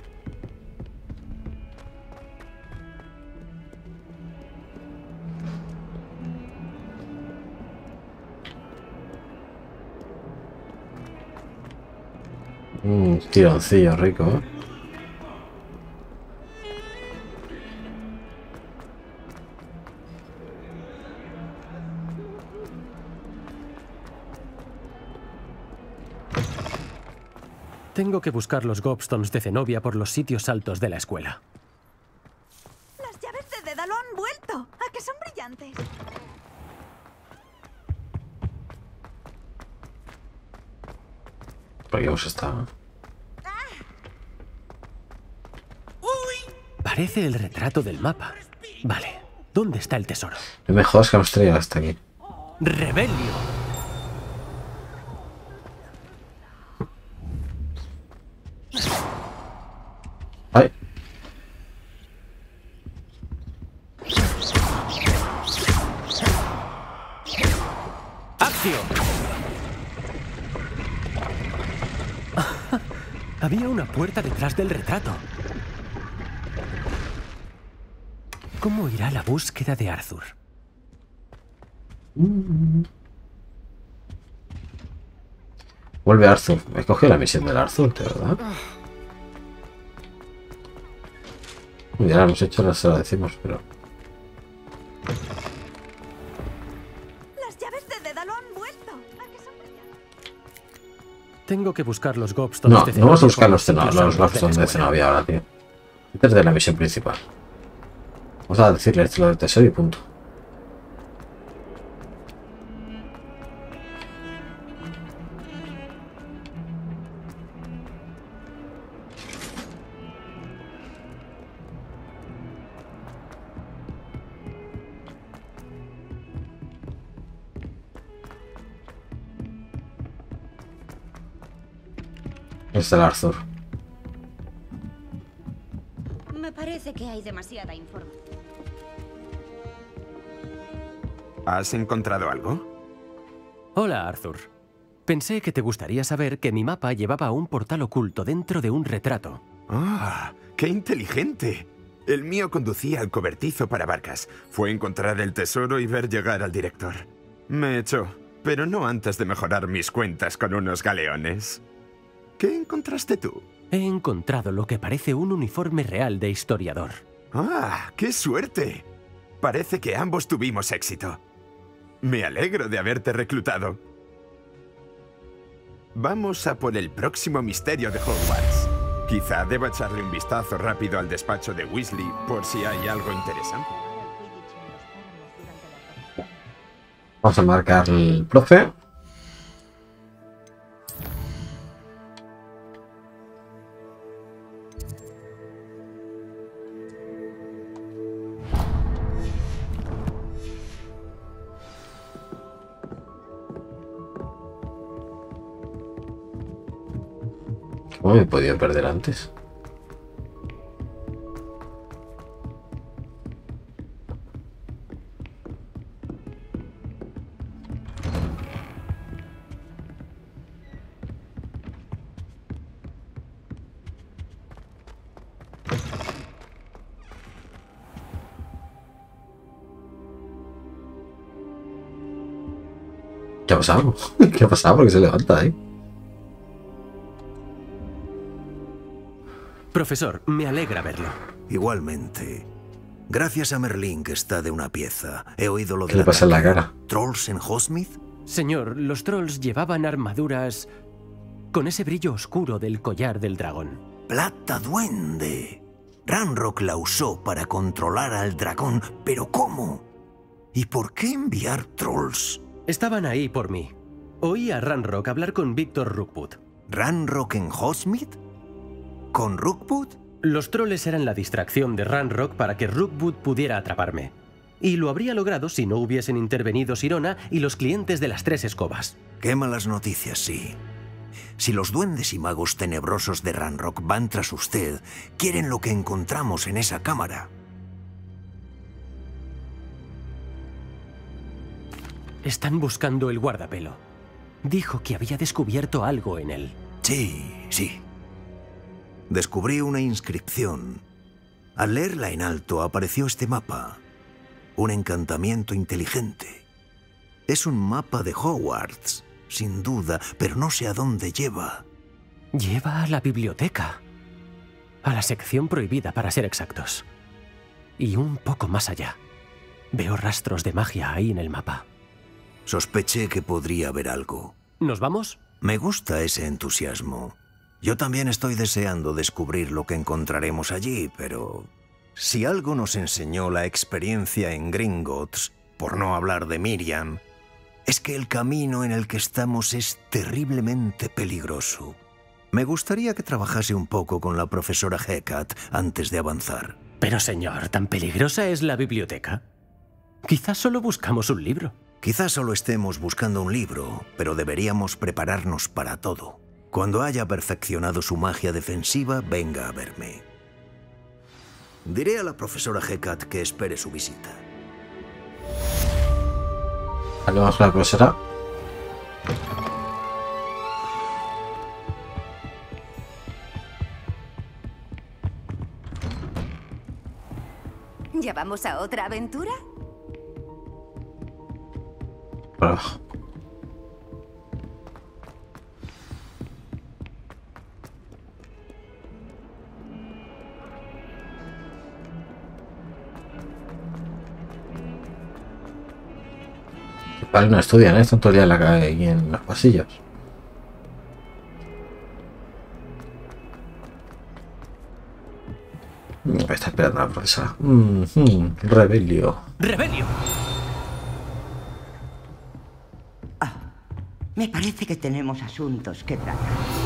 Tironcillo rico, ¿eh? Tengo que buscar los gobstones de Zenobia por los sitios altos de la escuela. Las llaves de Dédalo han vuelto. ¿A que son brillantes? Por aquí hemos estado. Parece el retrato del mapa. Vale, ¿dónde está el tesoro? No me jodas que hemos traído hasta aquí. ¡Rebelio! ¡Ay! ¡Acción! Había una puerta detrás del retrato. ¿Cómo irá la búsqueda de Arthur? Vuelve Arthur. He cogido la misión del Arthur, de verdad. Ya la hemos hecho, ahora se la decimos, pero... Las llaves de Dédalo han vuelto. ¿A que son brillantes? Tengo que buscar los gobstones No, de no Zenobia. vamos a buscar por los sitios altos de la gobstones de escuela. Zenobia ahora, tío. Antes de la misión principal. Vamos a decirles lo del tesoro y punto. Es el Arthur. Me parece que hay demasiada información. ¿Has encontrado algo? Hola, Arthur. Pensé que te gustaría saber que mi mapa llevaba un portal oculto dentro de un retrato. ¡Ah! ¡Qué inteligente! El mío conducía al cobertizo para barcas. Fue encontrar el tesoro y ver llegar al director. Me echó, pero no antes de mejorar mis cuentas con unos galeones. ¿Qué encontraste tú? He encontrado lo que parece un uniforme real de historiador. ¡Ah! ¡Qué suerte! Parece que ambos tuvimos éxito. Me alegro de haberte reclutado. Vamos a por el próximo misterio de Hogwarts. Quizá deba echarle un vistazo rápido al despacho de Weasley por si hay algo interesante. Vamos a marcar el profe. ¿Cómo me he podido perder antes? ha pasado? ¿Qué ha pasado? Porque se levanta ahí. Profesor, me alegra verlo. Igualmente. Gracias a Merlín, que está de una pieza. He oído lo de ¿Qué le pasa en la cara? ¿Trolls en Hogsmeade? Señor, los trolls llevaban armaduras con ese brillo oscuro del collar del dragón. ¡Plata duende! Ranrock la usó para controlar al dragón, pero ¿cómo? ¿Y por qué enviar trolls? Estaban ahí por mí. Oí a Ranrock hablar con Victor Rookwood. ¿Ranrock en Hogsmeade? ¿Con Rookwood? Los troles eran la distracción de Ranrock para que Rookwood pudiera atraparme. Y lo habría logrado si no hubiesen intervenido Sirona y los clientes de las 3 escobas. Qué malas noticias, sí. Si los duendes y magos tenebrosos de Ranrock van tras usted, quieren lo que encontramos en esa cámara. Están buscando el guardapelo. Dijo que había descubierto algo en él. Sí. Descubrí una inscripción. Al leerla en alto apareció este mapa. Un encantamiento inteligente. Es un mapa de Hogwarts, sin duda, pero no sé a dónde lleva. Lleva a la biblioteca. A la sección prohibida, para ser exactos. Y un poco más allá. Veo rastros de magia ahí en el mapa. Sospeché que podría haber algo. ¿Nos vamos? Me gusta ese entusiasmo. Yo también estoy deseando descubrir lo que encontraremos allí, pero... si algo nos enseñó la experiencia en Gringotts, por no hablar de Miriam, es que el camino en el que estamos es terriblemente peligroso. Me gustaría que trabajase un poco con la profesora Hecat antes de avanzar. Pero señor, ¿tan peligrosa es la biblioteca? Quizás solo buscamos un libro. Quizás solo estemos buscando un libro, pero deberíamos prepararnos para todo. Cuando haya perfeccionado su magia defensiva, venga a verme. Diré a la profesora Hecat que espere su visita. Vamos con la profesora. ¿Ya vamos a otra aventura? Por abajo. Vale, no estudian, ¿eh? Están todo el día en la calle y en los pasillos. Me está esperando la profesora. Rebelio. ¡Rebelio! Me parece que tenemos asuntos que tratar.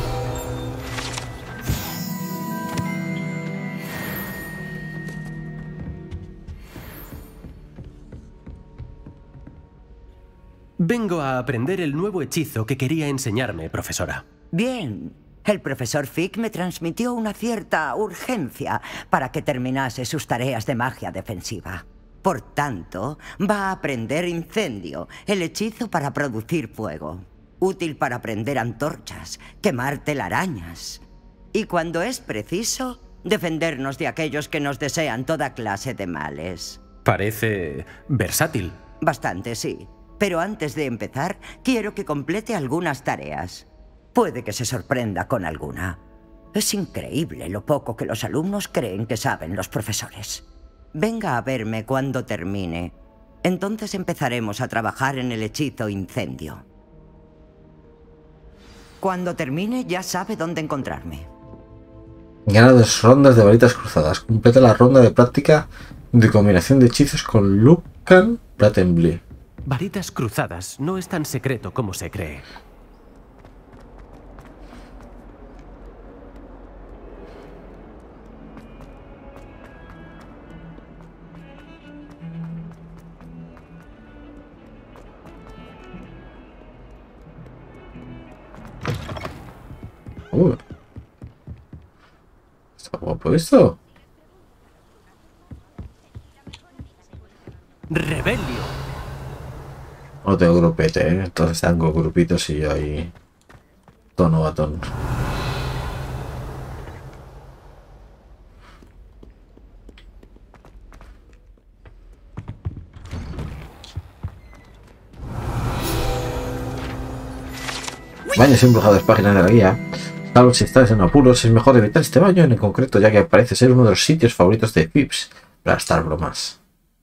Vengo a aprender el nuevo hechizo que quería enseñarme, profesora. Bien. El profesor Fick me transmitió una cierta urgencia para que terminase sus tareas de magia defensiva. Por tanto, va a aprender incendio, el hechizo para producir fuego. Útil para prender antorchas, quemar telarañas. Y cuando es preciso, defendernos de aquellos que nos desean toda clase de males. Parece versátil. Bastante, sí. Pero antes de empezar, quiero que complete algunas tareas. Puede que se sorprenda con alguna. Es increíble lo poco que los alumnos creen que saben los profesores. Venga a verme cuando termine. Entonces empezaremos a trabajar en el hechizo incendio. Cuando termine, ya sabe dónde encontrarme. Gana 2 rondas de varitas cruzadas. Completa la ronda de práctica de combinación de hechizos con Lucan Platenbly. Varitas cruzadas no es tan secreto como se cree. Está guapo esto. ¡Rebelio! No tengo grupete, ¿eh? Entonces tengo grupitos y yo ahí tono a tono. Baños embrujados, páginas de la guía. Salvo si estás en apuros, es mejor evitar este baño en concreto, ya que parece ser uno de los sitios favoritos de Pips para estar bromas.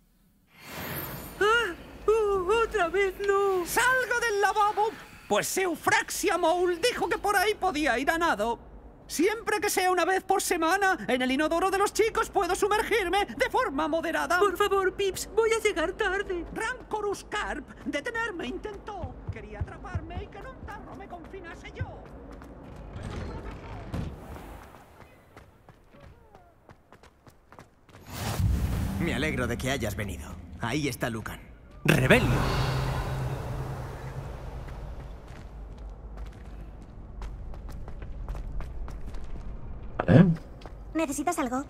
¡Otra vez no! ¡Salgo del lavabo! Pues Eufraxia Mole dijo que por ahí podía ir a nado. Siempre que sea una vez por semana, en el inodoro de los chicos puedo sumergirme de forma moderada. Por favor, Pips, voy a llegar tarde. Rancorus Carp, detenerme intentó. Quería atraparme y que en un tarro me confinase yo. Me alegro de que hayas venido. Ahí está Lucan. ¡Rebelio! ¿Vale? ¿Necesitas algo?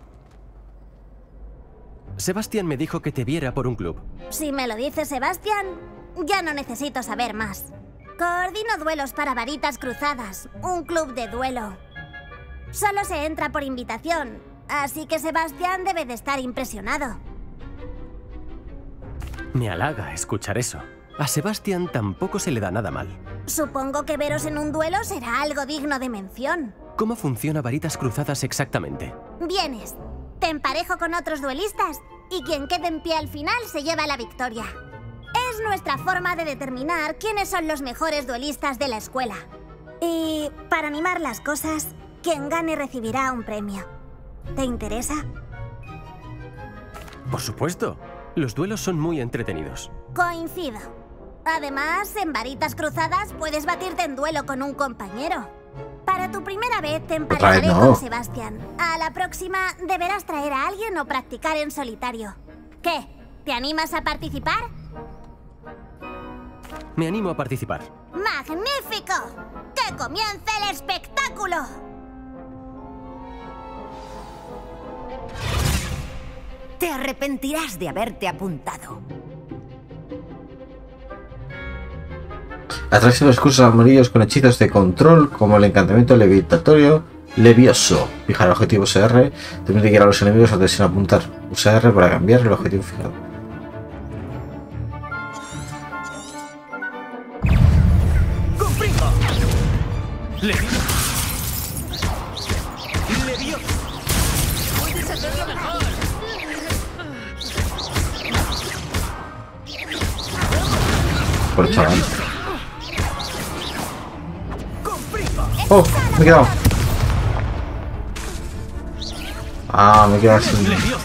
Sebastián me dijo que te viera por un club. Si me lo dice Sebastián, ya no necesito saber más. Coordino duelos para varitas cruzadas, un club de duelo. Solo se entra por invitación, así que Sebastián debe de estar impresionado. Me halaga escuchar eso. A Sebastián tampoco se le da nada mal. Supongo que veros en un duelo será algo digno de mención. ¿Cómo funciona varitas cruzadas exactamente? Vienes, te emparejo con otros duelistas y quien quede en pie al final se lleva la victoria. Es nuestra forma de determinar quiénes son los mejores duelistas de la escuela. Y para animar las cosas, quien gane recibirá un premio. ¿Te interesa? Por supuesto. Los duelos son muy entretenidos. Coincido. Además, en varitas cruzadas puedes batirte en duelo con un compañero. Para tu primera vez te emparejaré con Sebastián. A la próxima deberás traer a alguien o practicar en solitario. ¿Qué? ¿Te animas a participar? Me animo a participar. ¡Magnífico! ¡Que comience el espectáculo! Te arrepentirás de haberte apuntado. Atraes los cursos amarillos con hechizos de control, como el encantamiento levitatorio Levioso. Fijar el objetivo USR. Permite guiar a los enemigos antes sin apuntar. USR para cambiar el objetivo fijado. ¡Comprendo! ¡Levioso! ¡Levioso! ¡Puedes hacerlo mejor! Por chaval. ¡Oh! Me he quedado. Ah, me he quedado sin.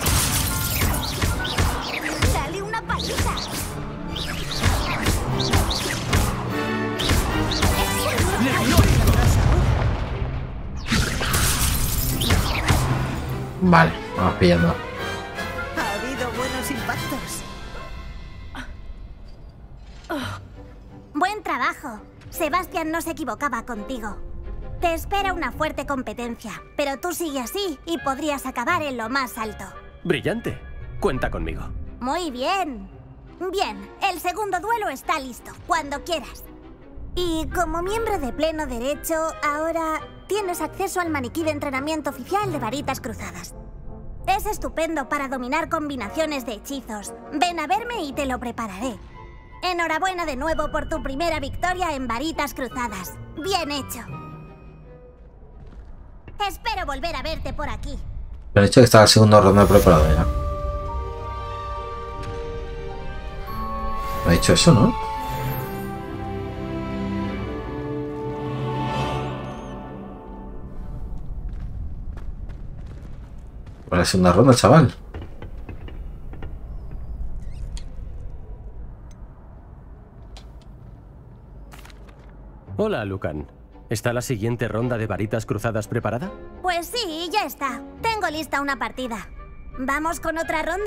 ¡Dale una paliza! Vale, vamos pillando. Ha habido buenos impactos. Buen trabajo. Sebastián no se equivocaba contigo. Te espera una fuerte competencia, pero tú sigue así y podrías acabar en lo más alto. Brillante. Cuenta conmigo. Muy bien. Bien, el segundo duelo está listo, cuando quieras. Y como miembro de pleno derecho, ahora tienes acceso al maniquí de entrenamiento oficial de varitas cruzadas. Es estupendo para dominar combinaciones de hechizos. Ven a verme y te lo prepararé. Enhorabuena de nuevo por tu primera victoria en varitas cruzadas. Bien hecho. Espero volver a verte por aquí. Me han dicho que está la segunda ronda preparada ya. Me ha dicho eso, ¿no? Para la segunda ronda, chaval. Hola, Lucan. ¿Está la siguiente ronda de varitas cruzadas preparada? Pues sí, ya está. Tengo lista una partida. ¿Vamos con otra ronda?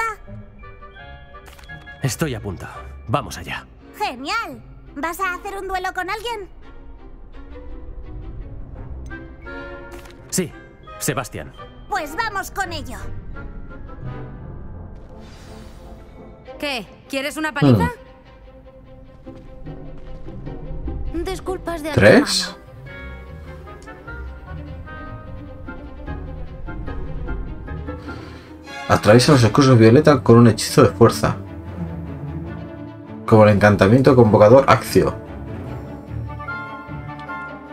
Estoy a punto. Vamos allá. ¡Genial! ¿Vas a hacer un duelo con alguien? Sí, Sebastián. Pues vamos con ello. ¿Qué? ¿Quieres una paliza? Disculpas de antemano. ¿3? Atraviesa los escudos violeta con un hechizo de fuerza. Como el encantamiento convocador Accio.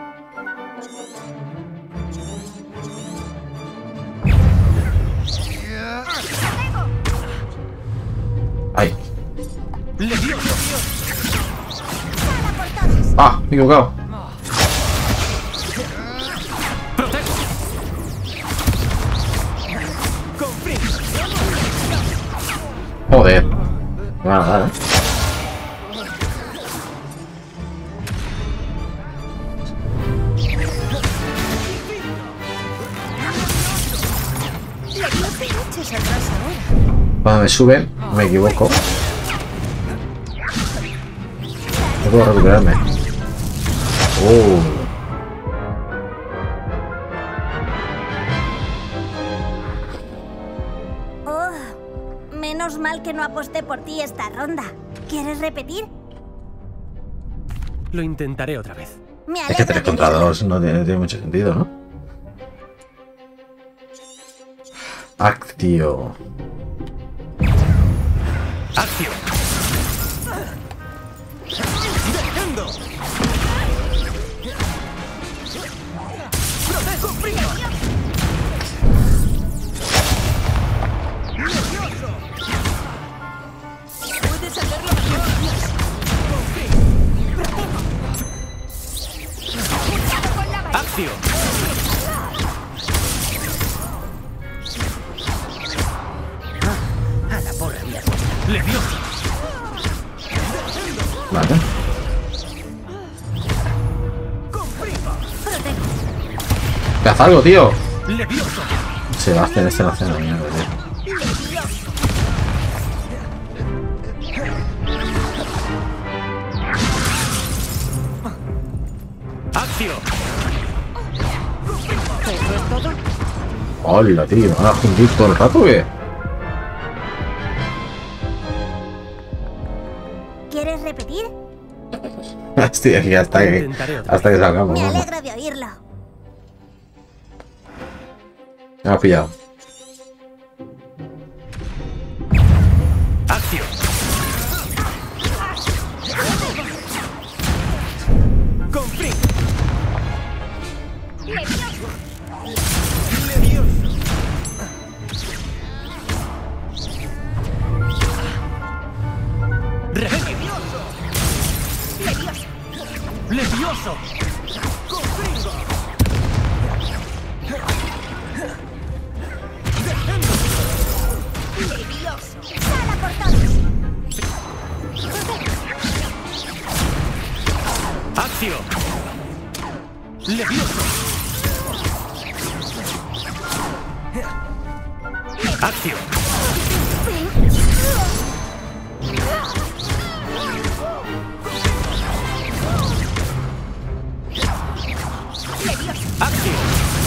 Ah, me he equivocado. Joder. Nada, Cuando me suben, me equivoco. No puedo recuperarme. Menos mal que no aposté por ti esta ronda. ¿Quieres repetir? Lo intentaré otra vez. Es que 3 contra 2 no tiene mucho sentido, ¿no? Actio. ¡Acción! ¡Defendo! ¡Protejo frío! ¡Puedes hacerlo mejor! ¡Acción! A la porra, mierda. ¡Levioso! Vale. ¿Qué hace algo, tío? ¡Levioso! Sebastián, este no hace la mierda, tío. ¡Acción! ¿Eso es todo? Hola, tío. ¿Me van a fundir todo el rato o qué? ¿Quieres repetir? Estoy aquí hasta que salgamos. Me Vamos. alegro de oírlo. Me ha pillado. ¡Acción! ¡Con frío! ¡Levioso! ¡Sala por todos! ¡Acción! ¡Levioso! ¡Acción! ¡Acción!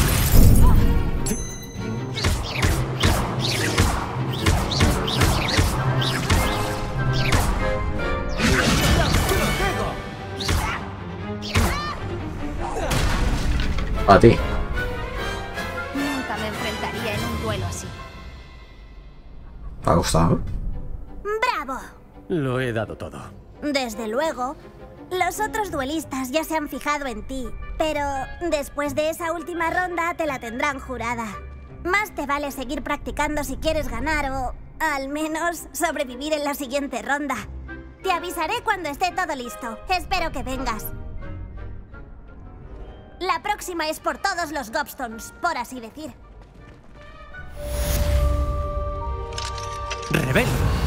A ti. Nunca me enfrentaría en un duelo así. ¿Te ha gustado? ¡Bravo! Lo he dado todo. Desde luego. Los otros duelistas ya se han fijado en ti, pero después de esa última ronda te la tendrán jurada. Más te vale seguir practicando si quieres ganar o, al menos, sobrevivir en la siguiente ronda. Te avisaré cuando esté todo listo. Espero que vengas. La próxima es por todos los Gobstones, por así decir. ¡Rebel!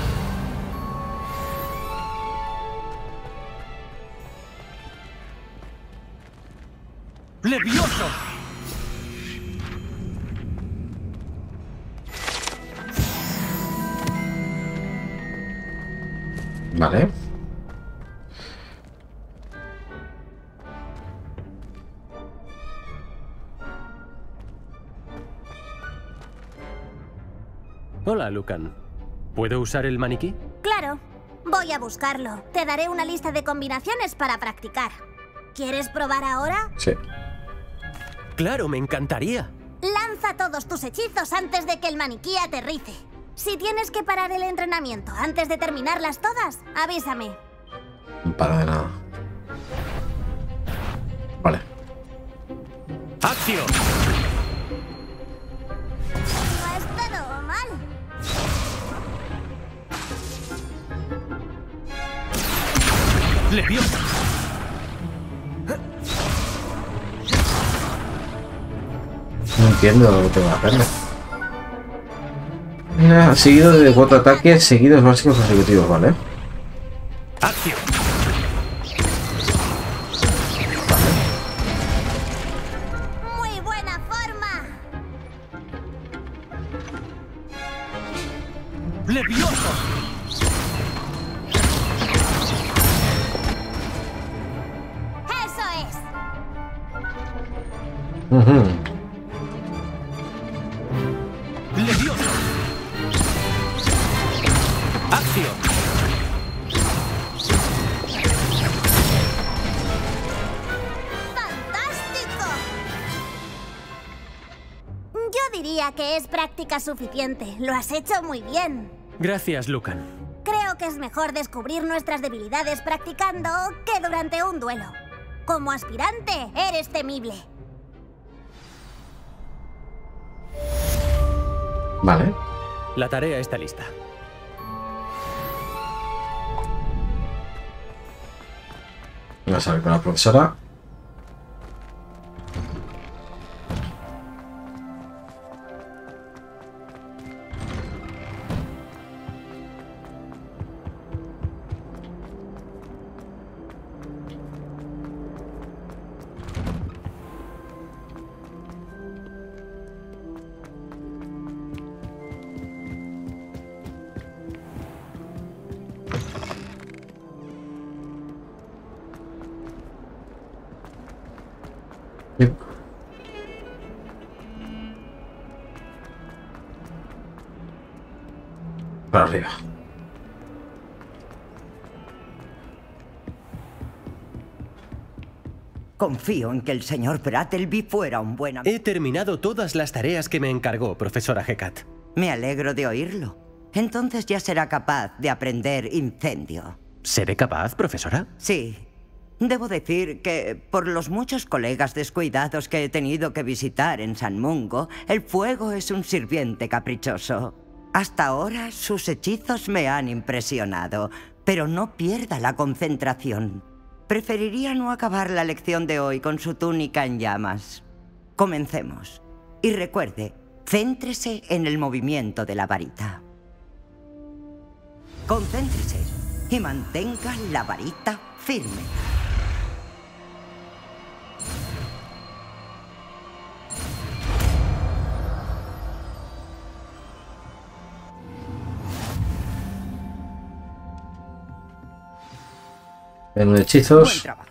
¡Levioso! Vale. Hola, Lucan. ¿Puedo usar el maniquí? Claro. Voy a buscarlo. Te daré una lista de combinaciones para practicar. ¿Quieres probar ahora? Sí. Claro, me encantaría. Lanza todos tus hechizos antes de que el maniquí aterrice. Si tienes que parar el entrenamiento antes de terminarlas todas, avísame. No para de nada. Vale. ¡Acción! No es todo mal. ¡Levioso! entiendo lo que tengo que hacerle. Seguido de 4 ataques seguidos básicos consecutivos, ¿vale? ¡Acción! Muy buena forma. ¡Levioso! Eso es. ¡Levioso! ¡Acción! ¡Fantástico! Yo diría que es práctica suficiente. Lo has hecho muy bien. Gracias, Lucan. Creo que es mejor descubrir nuestras debilidades practicando que durante un duelo. Como aspirante, eres temible. Vale. La tarea está lista. Vamos a ver con la profesora. Para arriba. Confío en que el señor Brattleby fuera un buen amigo. He terminado todas las tareas que me encargó, profesora Hecat. Me alegro de oírlo. Entonces ya será capaz de aprender incendio. ¿Seré capaz, profesora? Sí. Debo decir que, por los muchos colegas descuidados que he tenido que visitar en San Mungo, el fuego es un sirviente caprichoso. Hasta ahora sus hechizos me han impresionado, pero no pierda la concentración. Preferiría no acabar la lección de hoy con su túnica en llamas. Comencemos. Y recuerde, céntrese en el movimiento de la varita. Concéntrese y mantenga la varita firme. En hechizos. Buen trabajo.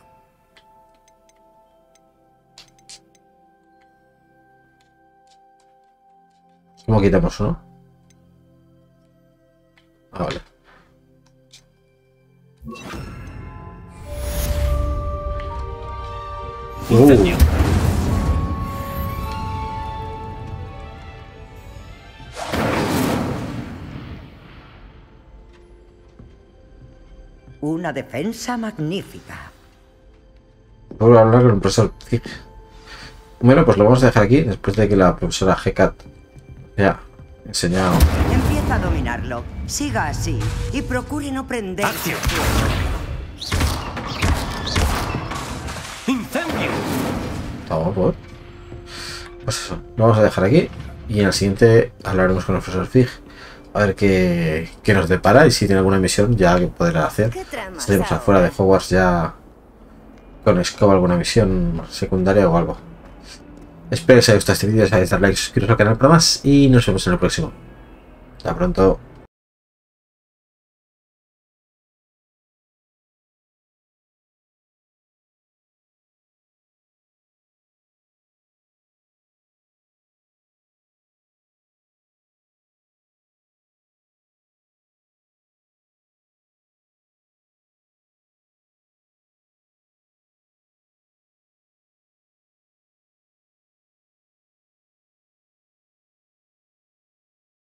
¿Cómo quitamos uno? Ah, vale. Una defensa magnífica. Vuelvo a hablar con el profesor Fig. Bueno, pues lo vamos a dejar aquí después de que la profesora Hecat ya enseñado. Empieza a dominarlo. Siga así y procure no prender. ¡Acción! ¡Incendio! Vamos por. Pues eso, lo vamos a dejar aquí y en el siguiente hablaremos con el profesor Fig. A ver qué nos depara y si tiene alguna misión ya que podrá hacer. Estaremos afuera de Hogwarts ya con Scoba, alguna misión secundaria o algo. Espero que os haya gustado este vídeo, si os darle like, suscribiros al canal para más y nos vemos en el próximo. Hasta pronto.